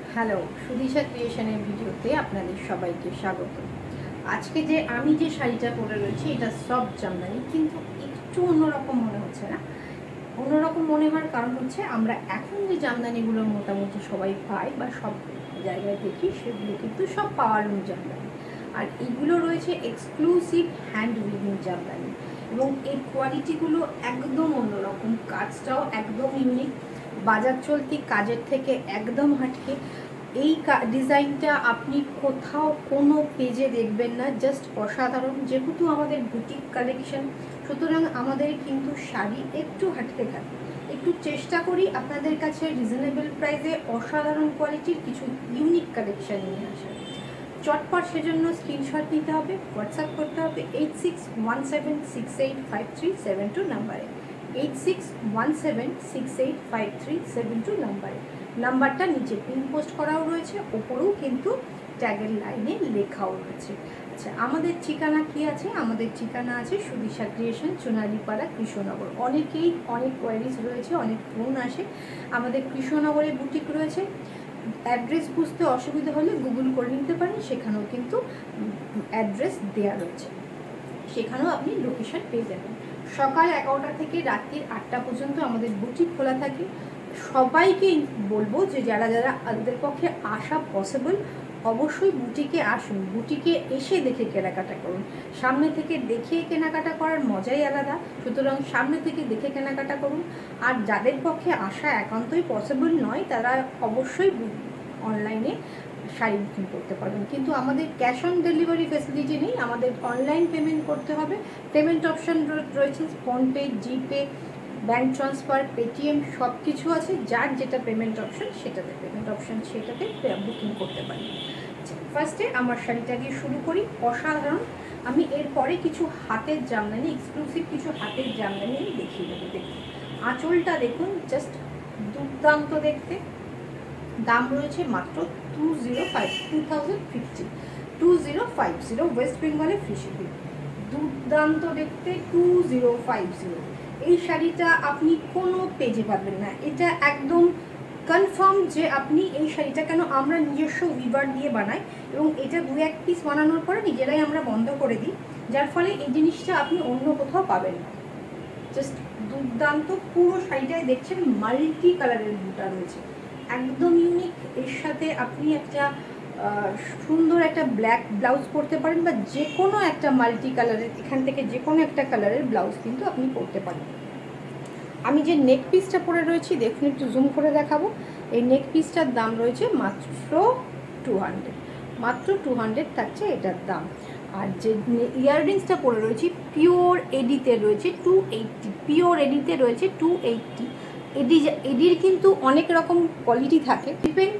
Hello, সুদিশা ক্রিয়েশনের ভিডিওতে আপনাদের সবাইকে স্বাগত। আজকে যে আমি যে শাড়িটা পরে রয়েছি এটা সফট জামদানি, কিন্তু একটু অন্যরকম মনে হচ্ছে না? অন্যরকম মনে হওয়ার কারণ হচ্ছে আমরা এখন যে জামদানিগুলো মোটামুটি সবাই পাই বা সব জায়গায় দেখি সেগুলো কিন্তু সব পাওয়ারলুম জামদানি, আর এগুলো রয়েছে এক্সক্লুসিভ হ্যান্ড উইভিং জামদানি এবং এর কোয়ালিটিগুলো একদম অন্যরকম, কাজটাও একদম ইউনিক, বাজার চলতি কাজের থেকে একদম হাটকে। এই ডিজাইনটা আপনি কোথাও কোনো পেজে দেখবেন না, জাস্ট অসাধারণ। যেহেতু আমাদের বুটিক কালেকশন, সুতরাং আমাদের কিন্তু শাড়ি একটু হাঁটতে থাকে, একটু চেষ্টা করি আপনাদের কাছে রিজনেবল প্রাইসে অসাধারণ কোয়ালিটির কিছু ইউনিক কালেকশন নিয়ে আসা। চটপট সেজন্য স্ক্রিনশট নিতে হবে, হোয়াটসঅ্যাপ করতে হবে 8617685372 নাম্বারে, 8617685372 নাম্বারে। নাম্বারটা নিচে পিন পোস্ট করাও রয়েছে, ওপরেও কিন্তু ট্যাগের লাইনে লেখাও রয়েছে। আচ্ছা, আমাদের ঠিকানা কি আছে? আমাদের ঠিকানা আছে সুদিশা ক্রিয়েশন, চুনালিপাড়া, কৃষ্ণনগর। অনেকেই অনেক কোয়ারিজ রয়েছে, অনেক ফোন আসে। আমাদের কৃষ্ণনগরে বুটিক রয়েছে। অ্যাড্রেস বুঝতে অসুবিধা হলে গুগল করে নিতে পারেন, সেখানেও কিন্তু অ্যাড্রেস দেওয়া রয়েছে, সেখানেও আপনি লোকেশন পেয়ে যাবেন। সকাল 11টা থেকে রাত্রির 8টা পর্যন্ত আমাদের বুটিক খোলা থাকে। সবাইকেই বলবো যে যারা যারা তাদের পক্ষে আসা পসিবল, অবশ্যই বুটিকে আসুন, বুটিকে এসে দেখে কেনাকাটা করুন। সামনে থেকে দেখে কেনাকাটা করার মজাই আলাদা, সুতরাং সামনে থেকে দেখে কেনাকাটা করুন। আর যাদের পক্ষে আসা একান্তই পসিবল নয়, তারা অবশ্যই অনলাইনে শাড়ি বুকিং করতে পারবেন, কিন্তু আমাদের ক্যাশ অন ডেলিভারি ফেসিলিটি নেই, আমাদের অনলাইন পেমেন্ট করতে হবে। পেমেন্ট অপশান রয়েছে PhonePe, GPay, bank transfer, Paytm, সব কিছু আছে। যার যেটা পেমেন্ট অপশান সেটাতে বুকিং করতে পারি। ফার্স্টে আমার শাড়িটা দিয়ে শুরু করি, অসাধারণ। আমি এরপরে কিছু হাতের জামদানি, এক্সক্লুসিভ কিছু হাতের জামদানি আমি দেখিয়ে দেবো। দেখুন আঁচলটা দেখুন, জাস্ট দুর্দান্ত দেখতে। দাম রয়েছে মাত্র 2050 ওয়েস্ট বেঙ্গলে ফ্রি শিপিং। দুর্দান্ত দেখতে 2050। এই শাড়িটা আপনি কোনো পেজে পাবেন না, এটা একদম কনফার্ম যে আপনি এই শাড়িটা, কেন আমরা নিজস্ব উইভার দিয়ে বানাই এবং এটা 2-1 পিস বানানোর পরে নিজেরাই আমরা বন্ধ করে দিই, যার ফলে এই জিনিসটা আপনি অন্য কোথাও পাবেন না। জাস্ট দুর্দান্ত। পুরো শাড়িটায় দেখছেন মাল্টি কালারের বুটা রয়েছে, একদম ইউনিক। এর সাথে আপনি একটা সুন্দর একটা ব্ল্যাক ব্লাউজ পরতে পারেন, বা যে কোনো একটা মাল্টি কালারের, এখান থেকে যে কোনো একটা কালারের ব্লাউজ কিন্তু আপনি পরতে পারেন। আমি যে নেক পিসটা পরে রয়েছি দেখুন, একটু জুম করে দেখাবো। এই নেক পিসটার দাম রয়েছে মাত্র 200, মাত্র 200 থাকছে এটার দাম। আর যে ইয়াররিংসটা পরে রয়েছি পিওর এডিতে রয়েছে 280, পিওর এডিতে রয়েছে 280। এডির কিন্তু অনেক রকম কোয়ালিটি থাকে, ডিপেন্ড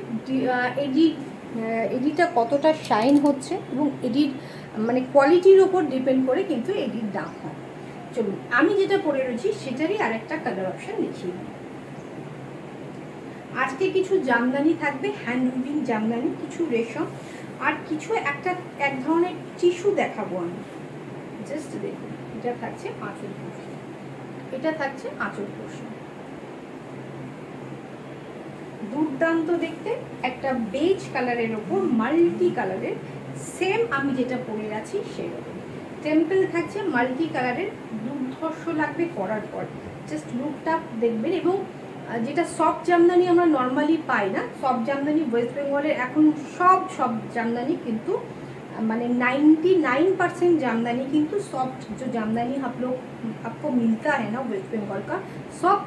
এডিটা কতটা শাইন হচ্ছে এবং এডির মানে কোয়ালিটির ওপর ডিপেন্ড করে কিন্তু এডির দাম হয়। চলুন আমি যেটা পরে রয়েছি সেটারই আরেকটা কালার অপশান দেখিয়ে দিই। আজকে কিছু জামদানি থাকবে, হ্যান্ড উইভিং জামদানি, কিছু রেশম, আর কিছু এক ধরনের টিস্যু দেখাবো আমি। জাস্ট দেখুন, এটা থাকছে আঁচল পোর্শন, এটা থাকছে আঁচল পোর্শন। দুর্দান্ত দেখতে, একটা বেজ কালারের ওপর মাল্টি কালারের, সেম আমি যেটা পরে আছি সেরকম। টেম্পল থাকছে মাল্টি কালারের, দুর্ধর্ষ লাগবে পরার পর, জাস্ট লুকটা দেখবেন। এবং যেটা সফট জামদানি আমরা নর্মালি পাই না, সফট জামদানি ওয়েস্ট বেঙ্গলের এখন সব জামদানি কিন্তু মানে 99% जामदानी किंतु सॉफ्ट जो जामदानी आप लोग आपको मिलता है ना वेस्ट बंगाल का, सब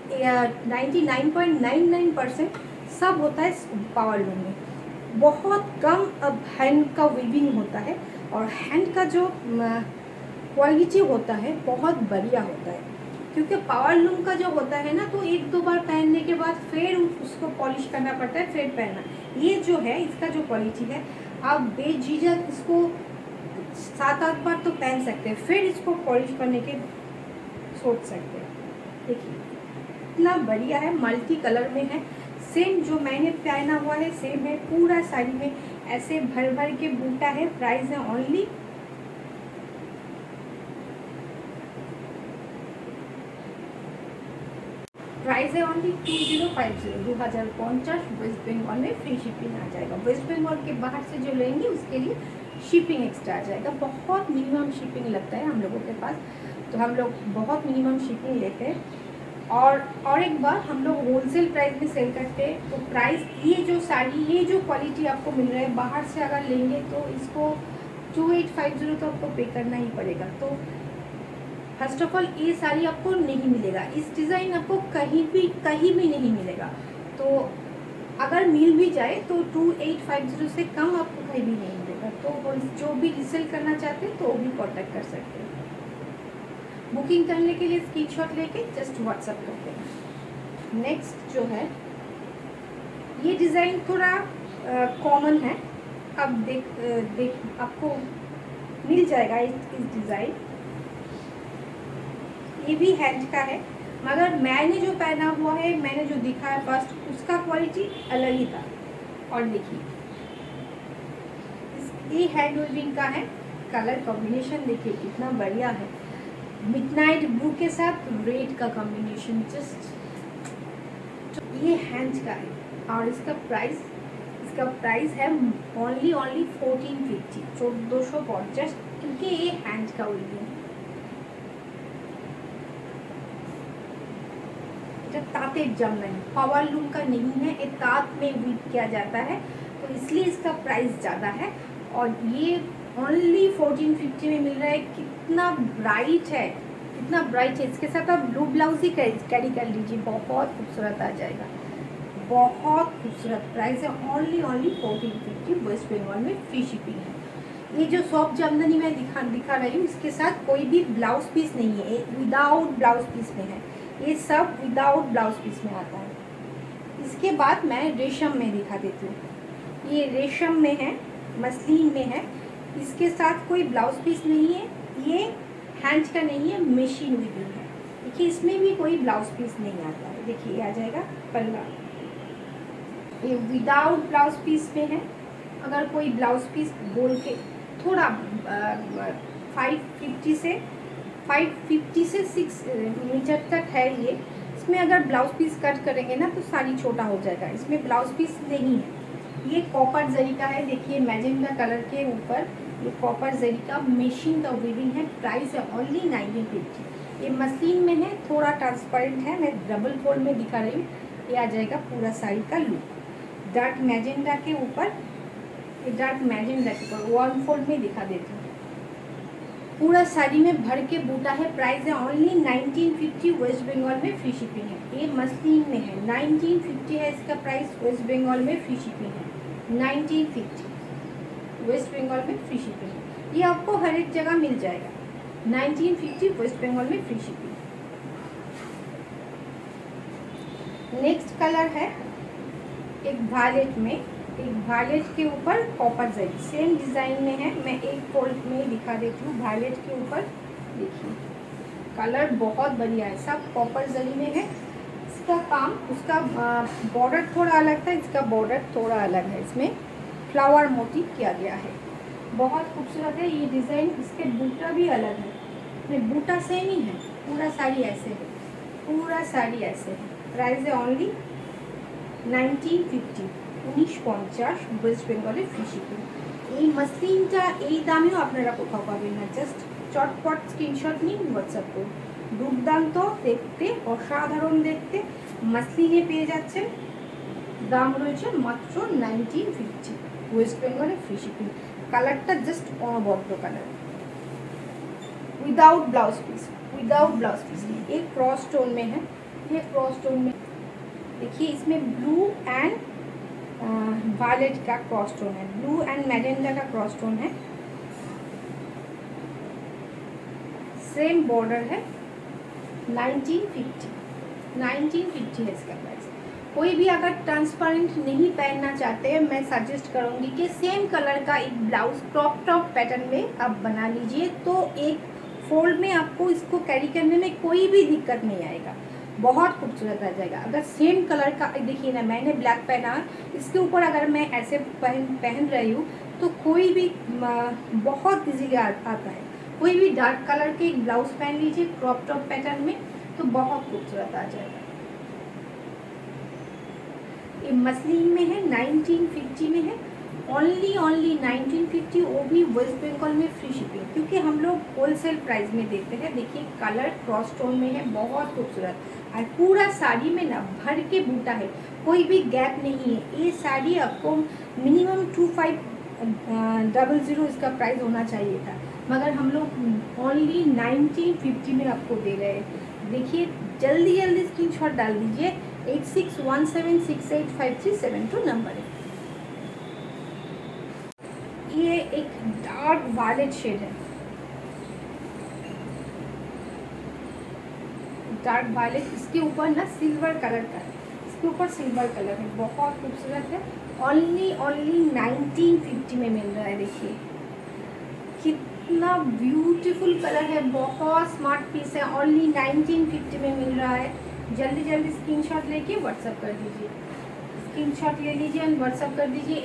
99.99% सब होता है पावरलूम में। बहुत कम अब हैंड का वीविंग होता है, और हैंड का जो क्वालिटी होता है बहुत बढ़िया होता है, क्योंकि पावरलूम का जो होता है ना, तो 1-2 बार पहनने के बाद फिर उसको पॉलिश करना पड़ता है, फिर पहनना। ये जो है इसका जो क्वालिटी है, आप बेझिझक इसको 7-8 बार तो पहन सकते हैं, फिर इसको पॉलिश करने के सोच सकते हैं। देखिए इतना बढ़िया है, मल्टी कलर में है, सेम जो मैंने पहना हुआ है सेम है। पूरा साड़ी में ऐसे भर भर के बूटा है। प्राइस है ओनली प्राइस है ओनली 2050, 2050 वेस्ट बंगाल में फ्री शिपिंग आ जाएगा। वेस्ट बंगाल के बाहर से जो लेंगे उसके लिए शिपिंग एक्स्ट्रा आ जाएगा। बहुत मिनिमम शिपिंग लगता है हम लोगों के पास, तो हम लोग बहुत मिनिमम शिपिंग लेते हैं। और एक बार हम लोग होलसेल प्राइस में सेल करते हैं, तो प्राइस ये जो साड़ी, ये जो क्वालिटी आपको मिल रहा है बाहर से अगर लेंगे तो इसको 2850 तो आपको पे करना ही पड़ेगा। तो फर्स्ट ऑफ ऑल ये साड़ी आपको नहीं मिलेगा, इस डिज़ाइन आपको कहीं भी नहीं मिलेगा। तो अगर मिल भी जाए तो 2850 से कम आपको कहीं भी नहीं मिलेगा। तो जो भी रीसेल करना चाहते हैं तो वो भी कॉन्टैक्ट कर सकते हैं। बुकिंग करने के लिए स्क्रीनशॉट लेके जस्ट व्हाट्सअप करते हैं। नेक्स्ट जो है ये डिज़ाइन थोड़ा कॉमन है, अब देख आपको मिल जाएगा इस डिज़ाइन। ये भी हैंड का है, मगर मैंने जो पहना हुआ है, मैंने जो दिखाया फर्स्ट, उसका क्वालिटी अलग ही था। और देखिए ये हैंड वीविंग का है, कलर कॉम्बिनेशन देखिए कितना बढ़िया है, मिडनाइट ब्लू के साथ रेड का कॉम्बिनेशन जस्ट। तो ये हैंड का है और इसका प्राइस है ओनली 1450, 1450, क्योंकि ये हैंड का वीविंग है। तांतेर जामदानी पावर लूम का नहीं है, ये तांत में वीव किया जाता है, तो इसलिए इसका प्राइस ज़्यादा है। और ये ओनली 1450 में मिल रहा है। कितना ब्राइट है, कितना ब्राइट है। इसके साथ आप ब्लू ब्लाउज ही कैरी कर लीजिए, बहुत खूबसूरत आ जाएगा, बहुत खूबसूरत। प्राइस है ओनली 1450, वेस्ट बंगाल में फ्री शिपिंग है। ये जो सॉफ्ट जामदानी मैं दिखा रही हूँ, इसके साथ कोई भी ब्लाउज पीस नहीं है, विदाउट ब्लाउज पीस में है, ये सब विदाउट ब्लाउज पीस में आता है। इसके बाद मैं रेशम में दिखा देती हूँ। ये रेशम में है, मसलिन में है, इसके साथ कोई ब्लाउज पीस नहीं है, ये हैंड का नहीं है, मशीन वीविंग है। देखिए इसमें भी कोई ब्लाउज पीस नहीं आता है। देखिए ये आ जाएगा पल्ला, ये विदाउट ब्लाउज पीस में है। अगर कोई ब्लाउज पीस बोल के थोड़ा 550 से 6 मीटर तक है ये, इसमें अगर ब्लाउज पीस कट करेंगे ना तो साड़ी छोटा हो जाएगा, इसमें ब्लाउज पीस नहीं है। ये कॉपर जरी का है, देखिए मैजेंटा कलर के ऊपर ये कॉपर जरी का मशीन का वीविंग है। प्राइस है ओनली 1950। ये मशीन में है, थोड़ा ट्रांसपेरेंट है, मैं डबल फोल्ड में दिखा रही हूँ। ये आ जाएगा पूरा साड़ी का लुक। डार्क मैजेंटा के ऊपर, ये डार्क मैजेंटा के ऊपर 1 फोल्ड में दिखा देती हूँ। पूरा साड़ी में भर के बूटा है। प्राइस है ओनली 1950, वेस्ट बंगाल में फ्री शिपिंग है। ये मसलिन में है, 1950 है इसका प्राइस, वेस्ट बंगाल में फ्री शिपिंग है। 1950 वेस्ट बंगाल में फ्री शिपिंग है। ये आपको हर एक जगह मिल जाएगा। 1950 वेस्ट बंगाल में फ्री शिपिंग। नेक्स्ट कलर है एक वायलेट में, एक वायलेट के ऊपर कॉपर जरी, सेम डिज़ाइन में है। मैं एक फोल्ड में दिखा देती हूँ। वायलेट के ऊपर देखिए कलर बहुत बढ़िया है, सब कॉपर जरी में है। इसका काम, उसका बॉर्डर थोड़ा अलग था, इसका बॉर्डर थोड़ा अलग है। इसमें फ्लावर मोटिव किया गया है, बहुत खूबसूरत है ये डिज़ाइन। इसके बूटा भी अलग है, बूटा सेम ही है। पूरा साड़ी ऐसे है, पूरा साड़ी ऐसे है। प्राइस है ओनली 1950, 1950 ওয়েস্ট বেঙ্গলের ফ্রি শিপিং। এই মাসলিনটা এই দামেও আপনারা কোথাও পাবেন না। জাস্ট চটপট স্ক্রিনশট নিন, হোয়াটসঅ্যাপ করুন। দুর্দান্ত দেখতে, অসাধারণ দেখতে মাসলিনে পেয়ে যাচ্ছেন। দাম রয়েছে মাত্র 1950, ওয়েস্ট বেঙ্গলের ফ্রি শিপিং। কালারটা জাস্ট অনবদ্য colour, without blouse piece, without blouse piece. ये क्रॉस टोन में है, ये क्रॉस टोन में देखिए, इसमें ब्लू एंड वायलेट का क्रॉस टोन है, ब्लू एंड मैजेंटा का क्रॉस टोन है। सेम बॉर्डर है। 1950 है इसका प्राइस। कोई भी अगर ट्रांसपेरेंट नहीं पहनना चाहते हैं, मैं सजेस्ट करूंगी कि सेम कलर का एक ब्लाउज क्रॉप टॉप पैटर्न में आप बना लीजिए, तो एक फोल्ड में आपको इसको कैरी करने में कोई भी दिक्कत नहीं आएगा, बहुत खूबसूरत आ जाएगा। अगर सेम कलर का, देखिए ना मैंने ब्लैक पहना, इसके ऊपर अगर मैं ऐसे पहन रही हूँ तो कोई भी बहुत इजीली आता है। कोई भी डार्क कलर के एक ब्लाउज पहन लीजिए क्रॉप टॉप पैटर्न में, तो बहुत खूबसूरत आ जाएगा। ये मसलिन में है, 1950 में है, ओनली 1950, वो भी वेस्ट बंगाल में फ्री शिपिंग, क्योंकि हम लोग होलसेल प्राइस में देते हैं। देखिए कलर क्रॉस टोन में है, बहुत खूबसूरत, और पूरा साड़ी में ना भर के बूटा है, कोई भी गैप नहीं है। ये साड़ी आपको मिनिमम 2500 इसका प्राइस होना चाहिए था, मगर हम लोग ओनली 1950 में आपको दे रहे हैं। देखिए जल्दी जल्दी स्क्रीनशॉट डाल दीजिए, 8617685372 नंबर है। ये एक डार्क वायलेट शेड है, डार्क वायलेट, इसके ऊपर ना सिल्वर कलर का है, इसके ऊपर सिल्वर कलर है, बहुत खूबसूरत है। ओनली 1950 में मिल रहा है। देखिए कितना ब्यूटीफुल कलर है, बहुत स्मार्ट पीस है, ओनली 1950 में मिल रहा है। जल्दी जल्दी स्क्रीनशॉट लेके व्हाट्सअप कर दीजिए, स्क्रीनशॉट ले लीजिए और व्हाट्सअप कर दीजिए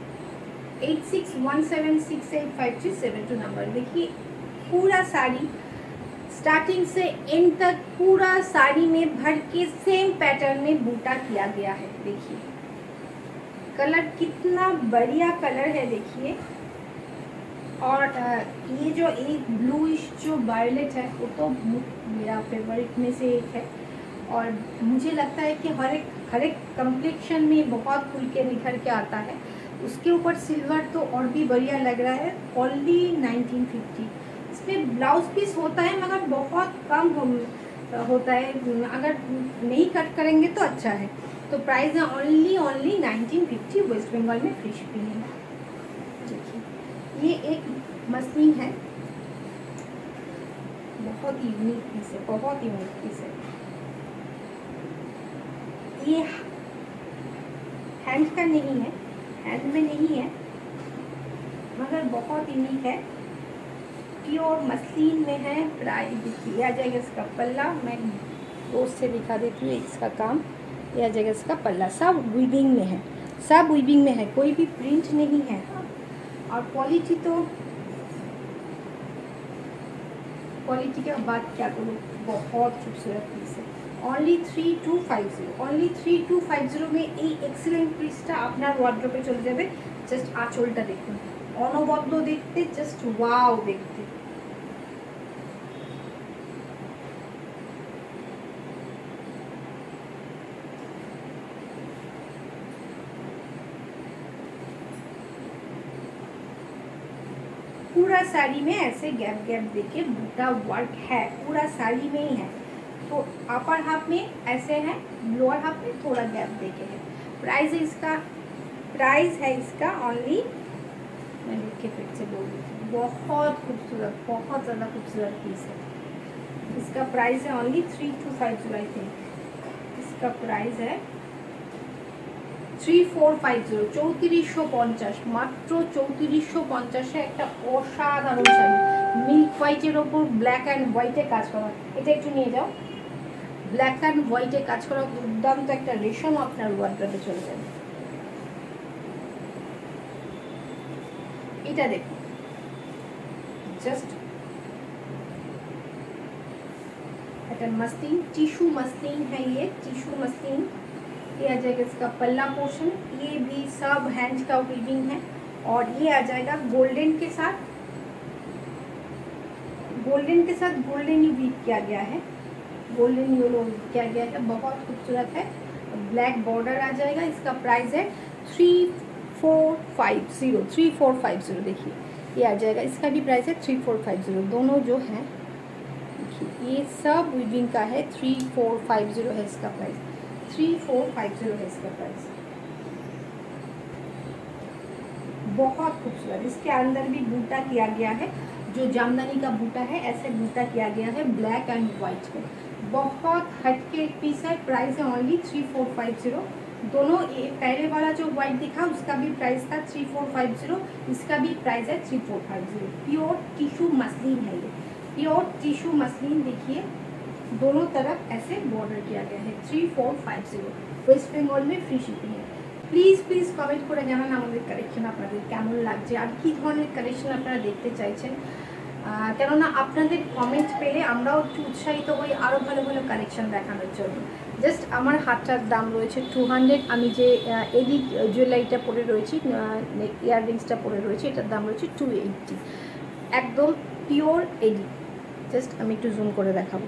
8617685372 नंबर। देखिए पूरा साड़ी स्टार्टिंग से एंड तक पूरा साड़ी में भर के सेम पैटर्न में बूटा किया गया है। देखिए कलर कितना बढ़िया कलर है, देखिए। और ये जो एक ब्लूइश जो वायलेट है वो तो मेरा फेवरेट में से एक है, और मुझे लगता है कि हर एक कम्प्लेक्शन में बहुत खुल के निखर के आता है। उसके ऊपर सिल्वर तो और भी बढ़िया लग रहा है। ओनली 1950, इसमें ब्लाउज पीस होता है मगर बहुत कम होता है, अगर नहीं कट करेंगे तो अच्छा है। तो प्राइस है ओनली 1950, वेस्ट बंगाल में फ्री शिपिंग है। देखिए ये एक मसलिन है, बहुत यूनिक पीस है, बहुत यूनिक पीस है। ये हैंड का नहीं है, हैंड में नहीं है, मगर बहुत यूनिक है, प्योर मसलिन में है। प्राइस देखिए आ जाएगा इसका पल्ला, मैं दोस्त से दिखा देती हूँ इसका काम। ये आ जाएगा इसका पल्ला, सब वीविंग में है, सब वीविंग में है, कोई भी प्रिंट नहीं है। और क्वालिटी तो क्वालिटी के बात क्या करूँ, बहुत खूबसूरत पीस है। ओनली 3250, ओनली 3250 में এই এক্সিলেন্ট পিসটা আপনার ওয়ার্ড্রোবে চলে যাবে। জাস্ট আঁচলটা দেখুন, অনবদ্য দেখতে, জাস্ট ওয়াও দেখতে। पूरा साड़ी में ऐसे गैप गैप देके बूटा वर्क है, पूरा साड़ी में ही है। तो अपर हाफ में ऐसे है, लोअर हाफ में थोड़ा गैप देके है। प्राइस है इसका ओनली, मैं लिख के फिर से बोल देती हूँ, बहुत खूबसूरत, बहुत ज़्यादा खूबसूरत पीस है। इसका प्राइस है ओनली 3250 आई थिंक। इसका प्राइस है 3450, 3450, মাত্র 3450 একটা অসাধারণ শাড়ি, মিল্ক হোয়াইটের ওপর ব্ল্যাক অ্যান্ড হোয়াইটে কাজ করা। এটা একটু নিয়ে যাও, ব্ল্যাক অ্যান্ড হোয়াইটে কাজ করা দুর্দান্ত একটা রেশম আপনার ওয়ার্ড্রোবে চলে যাবে। এটা দেখুন, জাস্ট একটা मसलिन, टिश्यू मसलिन है, ये टिश्यू मसलिन। ये आ जाएगा इसका पल्ला पोर्शन, ये भी सब हैंड का वीविंग है। और ये आ जाएगा गोल्डन के साथ, गोल्डन ही वीव किया गया है, गोल्डन येलो किया गया है, बहुत खूबसूरत है। ब्लैक बॉर्डर आ जाएगा। इसका प्राइस है 3450, देखिए ये आ जाएगा। इसका भी प्राइस है 3450, दोनों जो हैं देखिए ये सब वीविंग का है। 3450 है इसका प्राइस, 3450 है इसका प्राइस। बहुत खूबसूरत, इसके अंदर भी बूटा किया गया है, जो जामदानी का बूटा है ऐसे बूटा किया गया है ब्लैक एंड वाइट में। बहुत हटके एक पीस है। प्राइस है ओनली 3450। दोनों ये पहले वाला जो वाइट दिखा उसका भी प्राइस था 3450, इसका भी प्राइस है 3450। प्योर टिश्यू मसलिन है ये, प्योर टिश्यू मसलिन। देखिए दोनों तरफ ऐसे बॉर्डर किया गया है। 3450, वेस्ट बेंगल में फ्री शिपिंग है। প্লিজ কমেন্ট করে জানান আমাদের কালেকশন আপনাদের কেমন লাগছে, আর কী ধরনের কালেকশন আপনারা দেখতে চাইছেন। কেননা আপনাদের কমেন্ট পেলে আমরাও একটু উৎসাহিত হই আরও ভালো ভালো কালেকশন দেখানোর জন্য। জাস্ট আমার হাতটার দাম রয়েছে 200। আমি যে এদিক জুয়েলারিটা পরে রয়েছি, ইয়াররিংসটা পরে রয়েছে, এটার দাম রয়েছে 280। একদম পিওর এডি। জাস্ট আমি একটু জুম করে দেখাবো।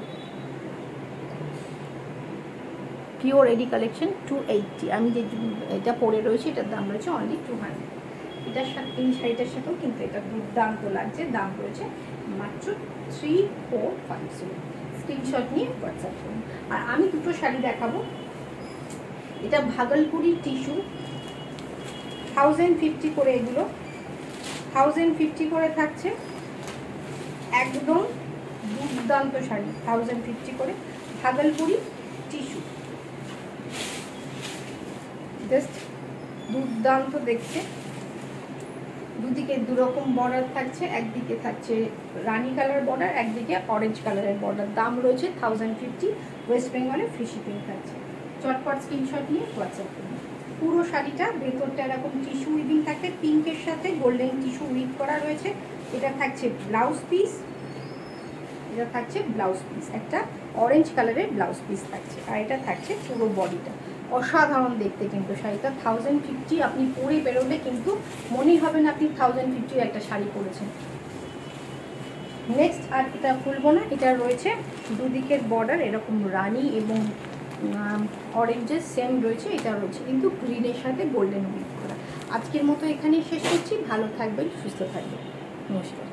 Pure AD collection 280। আমি যে এটা পরে রয়েছি এটার দাম রয়েছে অনলি 200। এটার সাথে এই শাড়িটার সাথেও কিন্তু এটা দুর্দান্ত লাগছে। দাম রয়েছে মাত্র 3450। স্ক্রিনশট নিয়ে হোয়াটসঅ্যাপ করুন। আর আমি দুটো শাড়ি দেখাবো। এটা ভাগলপুরি টিস্যু, 1050 করে, এগুলো 1050 করে থাকছে। একদম দুর্দান্ত শাড়ি, 1050 করে, ভাগলপুরি টিস্যু। জাস্ট দুর্দান্ত দেখতে। দুদিকে দুরকম বর্ডার থাকছে, একদিকে থাকছে রানি কালার বর্ডার, একদিকে অরেঞ্জ কালারের বর্ডার। দাম রয়েছে 1050। ওয়েস্ট বেঙ্গলে ফ্রি শিপিং থাকছে। চটপট স্ক্রিনশট নিয়ে হোয়াটসঅ্যাপ করুন। পুরো শাড়িটা ভেতরটা এরকম টিস্যু উইভিং থাকবে, পিঙ্কের সাথে গোল্ডেন টিস্যু উইভ করা রয়েছে। এটা থাকছে ব্লাউজ পিস, এটা থাকছে ব্লাউজ পিস, একটা অরেঞ্জ কালারের ব্লাউজ পিস থাকছে। আর এটা থাকছে পুরো বডিটা। অসাধারণ দেখতে কিন্তু শাড়িটা। 1050 আপনি পরে বেরোলে কিন্তু মনেই হবে না আপনি 1050 একটা শাড়ি পরেছেন। নেক্সট আর এটা খুলবো না। এটা রয়েছে দুদিকের বর্ডার এরকম রানি এবং অরেঞ্জের সেম রয়েছে। এটা রয়েছে কিন্তু গ্রিনের সাথে গোল্ডেন উইভ করা। আজকের মতো এখানেই শেষ করছি। ভালো থাকবেন, সুস্থ থাকবেন, নমস্কার।